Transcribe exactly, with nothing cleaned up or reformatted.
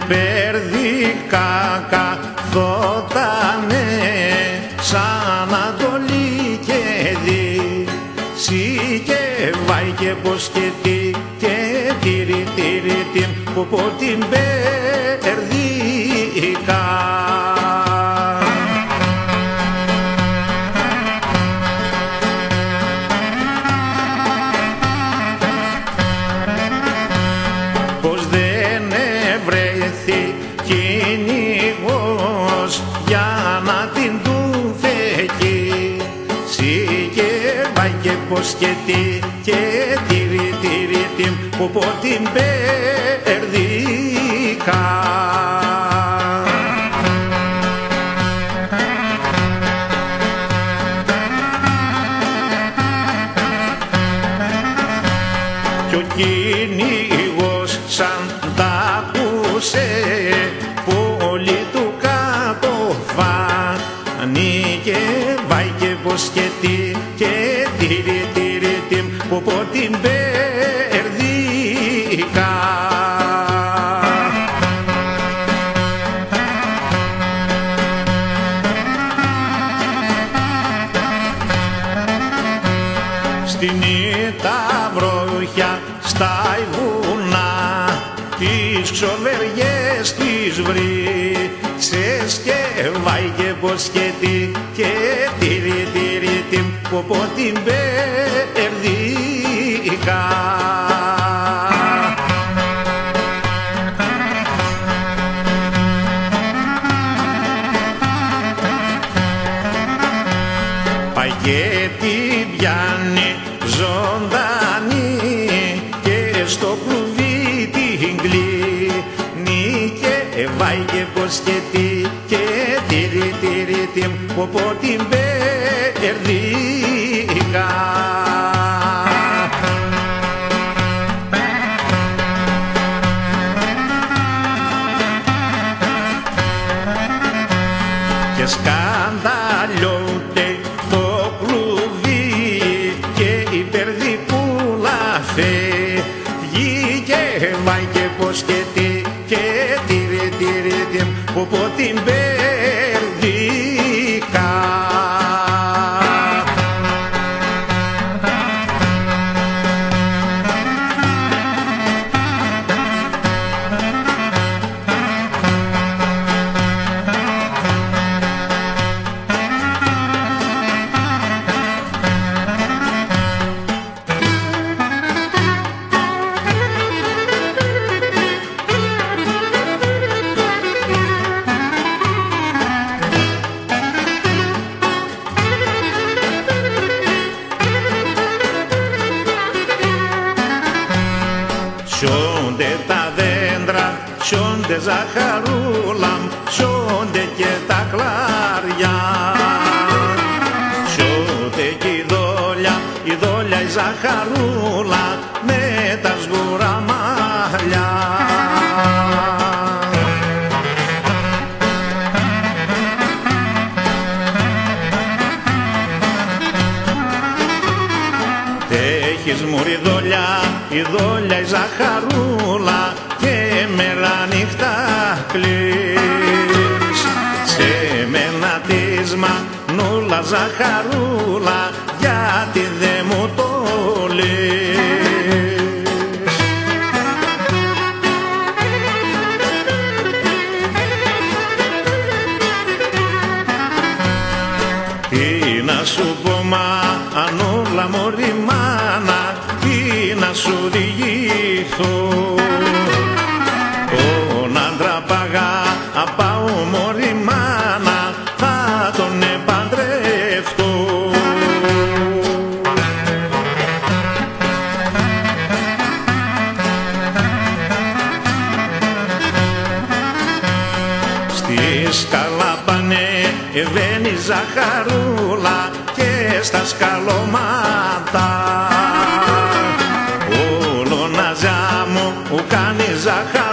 περδικά καθότανε σαν Ανατολή και Δύση και βάει και πως και τι και τύρι τύρι την που πω την περδικά. Πως δεν ευρέθη κυνηγός για να την του φεκεί και βάει και πως και τι και τύρι τύρι την που πω την περδικά. Κι ο κυνηγός σαν τα ακούσε πολύ του κατοφάνει και βάει και πως και τι και τύρι τύρι την που πω την περδικά. Στην τα βροχιά στα βουνά τις ξοβεριές τις βρύσες και βάει και πως και τι και τύρι τύρι την που πω την περδικά. Πάει και την πιάνει ζωντανή και στο κλουβί την κλείνει και βάει και πως και τι και τύρι τύρι την που πω την περδικά. Και σκανδαλιώται το κλουβί και η περδικούλα φεύγει και βάει και πως και τι και τύρι τύρι την που πω την περδικά. Σιώνται τα δέντρα, σιώνται ζαχαρούλα, σιώνται και τα κλαριά. Σιώνται και η δόλια, η δόλια η ζαχαρούλα με τα σγουρά μαλλιά. Έχεις μωρή δόλια, η δόλια η ζαχαρούλα και μέρα νύχτα κλείς. Σε μένα της μανούλα ζαχαρούλα γιατί δε μου το λες. Τι να σου πω μανούλα μωρή μάνα, τι να σου διηγηθώ. Τον άντρα παγάπαω μωρή μάνα, θα τον επαντρευτώ. Στη σκάλα πανεβαίνει ζαχαρούλα και στα σκαλώματα όλο να ζάμω που κάνει ζαχαρούλα.